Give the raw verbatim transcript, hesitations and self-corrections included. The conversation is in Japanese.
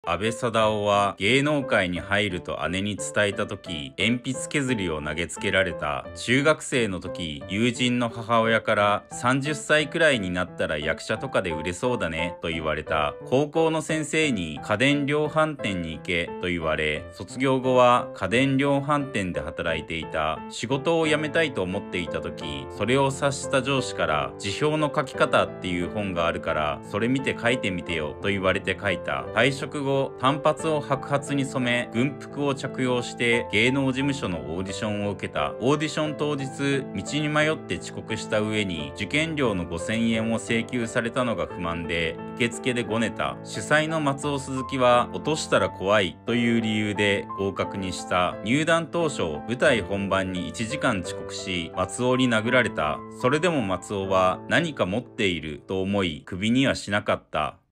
安倍貞夫は芸能界に入ると姉に伝えた時、鉛筆削りを投げつけられた。中学生の時、友人の母親からさんじゅっさいくらいになったら役者とかで売れそうだねと言われた。高校の先生に家電量販店に行けと言われ、卒業後は家電量販店で働いていた。仕事を辞めたいと思っていた時、それを察した上司から辞表の書き方っていう本があるからそれ見て書いてみてよと言われて書いた。退職後、短髪を白髪に染め軍服を着用して芸能事務所のオーディションを受けた。オーディション当日、道に迷って遅刻した上に受験料のごせんえんを請求されたのが不満で受付でごねた。主催の松尾鈴木は落としたら怖いという理由で合格にした。入団当初、舞台本番にいちじかん遅刻し松尾に殴られた。それでも松尾は何か持っていると思いクビにはしなかった。